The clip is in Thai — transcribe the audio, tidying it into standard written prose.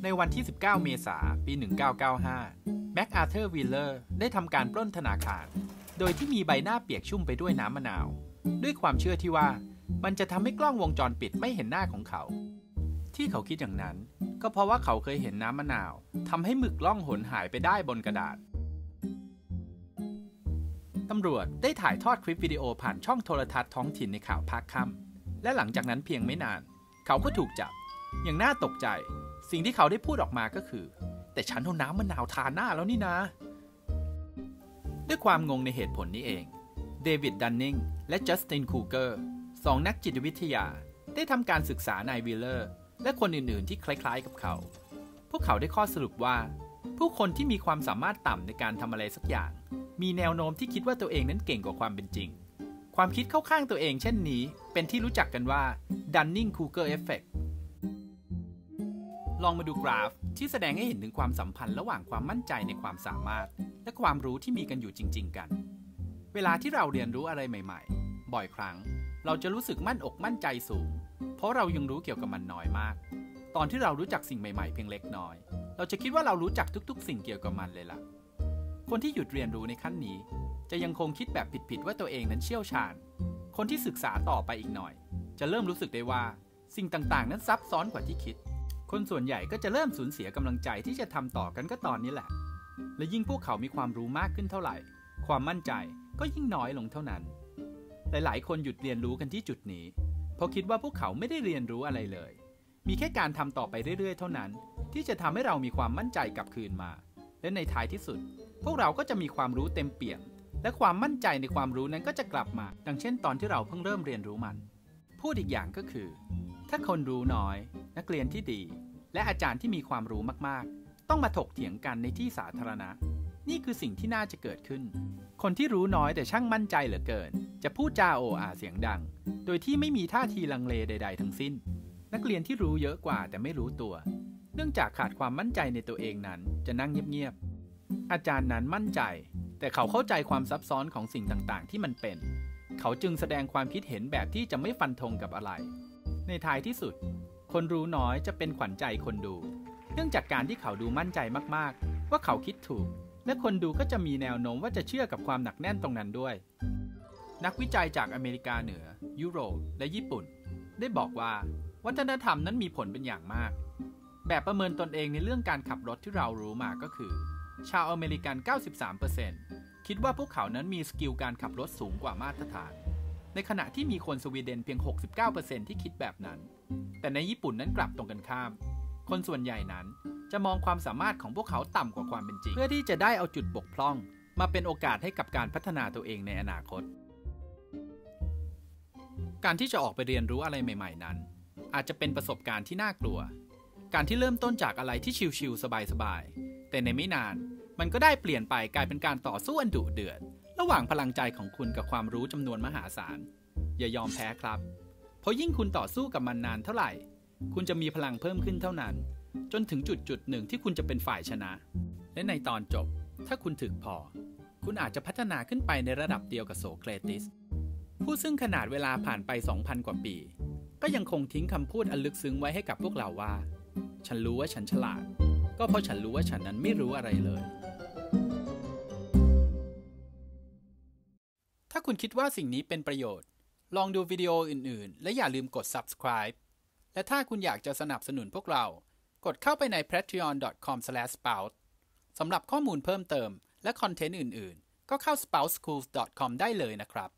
ในวันที่ 19 เมษายน ปี 1995 แม็กอาร์เธอร์ วิลเลอร์ได้ทำการปล้นธนาคารโดยที่มีใบหน้าเปียกชุ่มไปด้วยน้ำมะนาวด้วยความเชื่อที่ว่ามันจะทำให้กล้องวงจรปิดไม่เห็นหน้าของเขาที่เขาคิดอย่างนั้นก็เพราะว่าเขาเคยเห็นน้ำมะนาวทำให้หมึกล่องหนหายไปได้บนกระดาษตำรวจได้ถ่ายทอดคลิปวิดีโอผ่านช่องโทรทัศน์ท้องถิ่นในข่าวภาคค่ำและหลังจากนั้นเพียงไม่นานเขาก็ถูกจับอย่างน่าตกใจสิ่งที่เขาได้พูดออกมาก็คือแต่ฉันเอาน้ำมะนาวทาหน้าแล้วนี่นะด้วยความงงในเหตุผลนี้เองเดวิด ดันนิงและจัสติน คูเกอร์สองนักจิตวิทยาได้ทำการศึกษานายวิลเลอร์และคนอื่นๆที่คล้ายๆกับเขาพวกเขาได้ข้อสรุปว่าผู้คนที่มีความสามารถต่ำในการทำอะไรสักอย่างมีแนวโน้มที่คิดว่าตัวเองนั้นเก่งกว่าความเป็นจริงความคิดเข้าข้างตัวเองเช่นนี้เป็นที่รู้จักกันว่า Dunning-Kruger Effect ลองมาดูกราฟที่แสดงให้เห็นถึงความสัมพันธ์ระหว่างความมั่นใจในความสามารถและความรู้ที่มีกันอยู่จริงๆกันเวลาที่เราเรียนรู้อะไรใหม่ๆบ่อยครั้งเราจะรู้สึกมั่นอกมั่นใจสูงเพราะเรายังรู้เกี่ยวกับมันน้อยมากตอนที่เรารู้จักสิ่งใหม่ๆเพียงเล็กน้อยเราจะคิดว่าเรารู้จักทุกๆสิ่งเกี่ยวกับมันเลยล่ะคนที่หยุดเรียนรู้ในขั้นนี้จะยังคงคิดแบบผิดๆว่าตัวเองนั้นเชี่ยวชาญคนที่ศึกษาต่อไปอีกหน่อยจะเริ่มรู้สึกได้ว่าสิ่งต่างๆนั้นซับซ้อนกว่าที่คิดคนส่วนใหญ่ก็จะเริ่มสูญเสียกำลังใจที่จะทำต่อกันก็ตอนนี้แหละและยิ่งพวกเขามีความรู้มากขึ้นเท่าไหร่ความมั่นใจก็ยิ่งน้อยลงเท่านั้นหลายๆคนหยุดเรียนรู้กันที่จุดนี้เพราะคิดว่าพวกเขาไม่ได้เรียนรู้อะไรเลยมีแค่การทำต่อไปเรื่อยๆเท่านั้นที่จะทำให้เรามีความมั่นใจกลับคืนมาและในท้ายที่สุดพวกเราก็จะมีความรู้เต็มเปี่ยมและความมั่นใจในความรู้นั้นก็จะกลับมาดังเช่นตอนที่เราเพิ่งเริ่มเรียนรู้มันพูดอีกอย่างก็คือถ้าคนรู้น้อยนักเรียนที่ดีและอาจารย์ที่มีความรู้มากๆต้องมาถกเถียงกันในที่สาธารณะนี่คือสิ่งที่น่าจะเกิดขึ้นคนที่รู้น้อยแต่ช่างมั่นใจเหลือเกินจะพูดจาโอ้อาเสียงดังโดยที่ไม่มีท่าทีลังเลใดๆทั้งสิ้นนักเรียนที่รู้เยอะกว่าแต่ไม่รู้ตัวเนื่องจากขาดความมั่นใจในตัวเองนั้นจะนั่งเงียบๆอาจารย์นั้นมั่นใจแต่เขาเข้าใจความซับซ้อนของสิ่งต่างๆที่มันเป็นเขาจึงแสดงความคิดเห็นแบบที่จะไม่ฟันธงกับอะไรในท้ายที่สุดคนรู้น้อยจะเป็นขวัญใจคนดูเนื่องจากการที่เขาดูมั่นใจมากๆว่าเขาคิดถูกและคนดูก็จะมีแนวโน้มว่าจะเชื่อกับความหนักแน่นตรงนั้นด้วยนักวิจัยจากอเมริกาเหนือยุโรปและญี่ปุ่นได้บอกว่าวัฒนธรรมนั้นมีผลเป็นอย่างมากแบบประเมินตนเองในเรื่องการขับรถที่เรารู้มาก็คือชาวอเมริกัน 93% คิดว่าพวกเขานั้นมีสกิลการขับรถสูงกว่ามาตรฐานในขณะที่มีคนสวีเดนเพียง 69% ที่คิดแบบนั้นแต่ในญี่ปุ่นนั้นกลับตรงกันข้ามคนส่วนใหญ่นั้นจะมองความสามารถของพวกเขาต่ำกว่าความเป็นจริงเพื่อที่จะได้เอาจุดบกพร่องมาเป็นโอกาสให้กับการพัฒนาตัวเองในอนาคตการที่จะออกไปเรียนรู้อะไรใหม่ๆนั้นอาจจะเป็นประสบการณ์ที่น่ากลัวการที่เริ่มต้นจากอะไรที่ชิลๆสบายๆแต่ในไม่นานมันก็ได้เปลี่ยนไปกลายเป็นการต่อสู้อันดุเดือดระหว่างพลังใจของคุณกับความรู้จำนวนมหาศาลอย่ายอมแพ้ครับเพราะยิ่งคุณต่อสู้กับมันนานเท่าไหร่คุณจะมีพลังเพิ่มขึ้นเท่านั้นจนถึงจุดหนึ่งที่คุณจะเป็นฝ่ายชนะและในตอนจบถ้าคุณถึกพอคุณอาจจะพัฒนาขึ้นไปในระดับเดียวกับโสเครติสผู้ซึ่งขนาดเวลาผ่านไป 2,000 กว่าปีก็ยังคงทิ้งคำพูดอันลึกซึ้งไว้ให้กับพวกเราว่าฉันรู้ว่าฉันฉลาดก็เพราะฉันรู้ว่าฉันนั้นไม่รู้อะไรเลยถ้าคุณคิดว่าสิ่งนี้เป็นประโยชน์ลองดูวิดีโออื่นๆและอย่าลืมกด subscribe และถ้าคุณอยากจะสนับสนุนพวกเรากดเข้าไปใน patreon.com/spout สำหรับข้อมูลเพิ่มเติมและคอนเทนต์อื่นๆก็เข้า spoutschools.com ได้เลยนะครับ